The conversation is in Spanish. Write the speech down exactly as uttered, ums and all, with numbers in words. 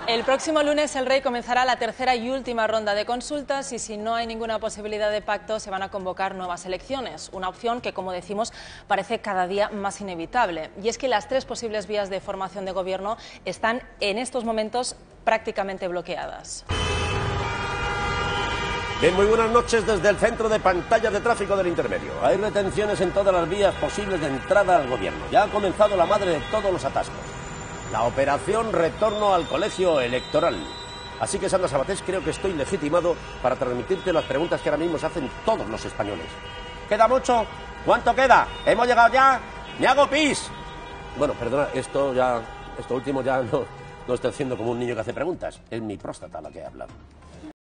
El próximo lunes el Rey comenzará la tercera y última ronda de consultas y si no hay ninguna posibilidad de pacto se van a convocar nuevas elecciones, una opción que, como decimos, parece cada día más inevitable. Y es que las tres posibles vías de formación de gobierno están en estos momentos prácticamente bloqueadas. Bien, muy buenas noches desde el centro de pantalla de tráfico del intermedio. Hay retenciones en todas las vías posibles de entrada al gobierno. Ya ha comenzado la madre de todos los atascos. La operación Retorno al Colegio Electoral. Así que, Sandra Sabatés, creo que estoy legitimado para transmitirte las preguntas que ahora mismo se hacen todos los españoles. ¿Queda mucho? ¿Cuánto queda? ¿Hemos llegado ya? ¡Me hago pis! Bueno, perdona, esto ya, esto último ya no, no estoy haciendo como un niño que hace preguntas. Es mi próstata la que habla.